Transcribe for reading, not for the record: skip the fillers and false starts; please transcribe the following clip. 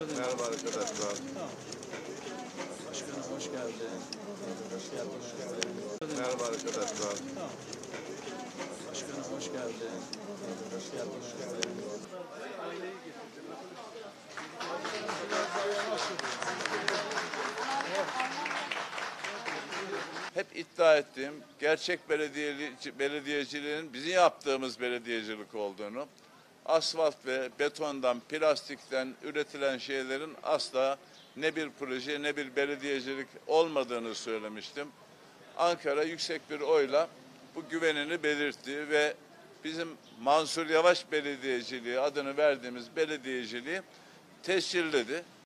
Merhaba arkadaşlar. Başkanım hoş geldin. Hoş geldin. Merhaba arkadaşlar. Başkanım hoş geldin. Hoş geldin. Hep iddia ettiğim gerçek belediyeciliğin bizim yaptığımız belediyecilik olduğunu, asfalt ve betondan, plastikten üretilen şeylerin asla ne bir proje ne bir belediyecilik olmadığını söylemiştim. Ankara yüksek bir oyla bu güvenini belirtti ve bizim Mansur Yavaş belediyeciliği adını verdiğimiz belediyeciliği tescilledi.